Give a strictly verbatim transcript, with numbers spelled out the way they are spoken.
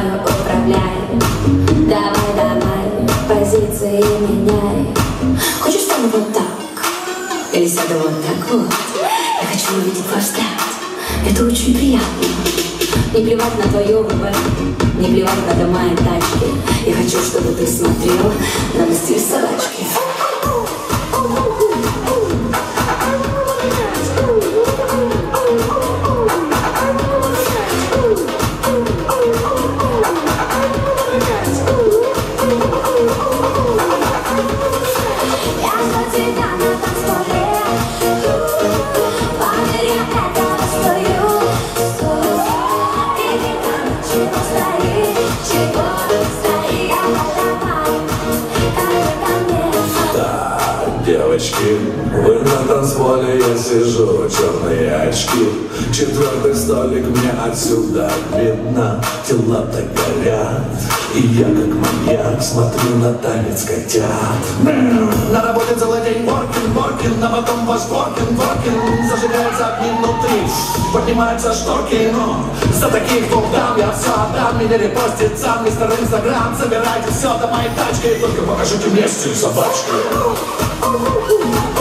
мною управляй. Давай, давай, позиции меняй. Хочешь с тобой вот так? Или сяду вот так вот? Я хочу увидеть ваш взгляд. Это очень приятно. Не плевать на твое ВВ, не плевать на дома и тачки. Я хочу, чтобы ты смотрел на мой стиль собачки. Девочки, вы на танцполе, я сижу, черные очки. Четвертый столик мне отсюда видно. Тела-то горят, и я как маньяк смотрю на танец котят. На работе целый день воркин, воркин, а потом ваш воркин, воркин. Зажигается огни внутри, поднимаются шторки, но за таких двух дам я все отдам. Меня репостит сам мистер Инстаграм. Собирайте все до моей тачки, только покажите мне стиль собачки.